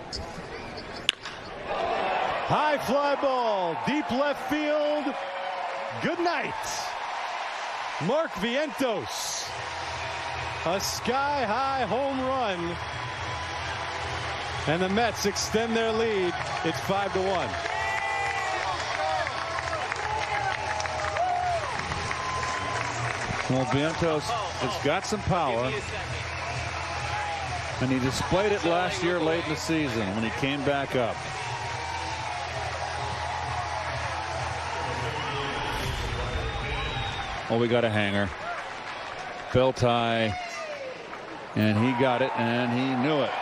High fly ball, deep left field. Good night. Mark Vientos. A sky-high home run. And the Mets extend their lead. It's 5-1. Well, Vientos has got some power. And he displayed it last year late in the season when he came back up. Oh, we got a hanger. Bell tie. And he got it, and he knew it.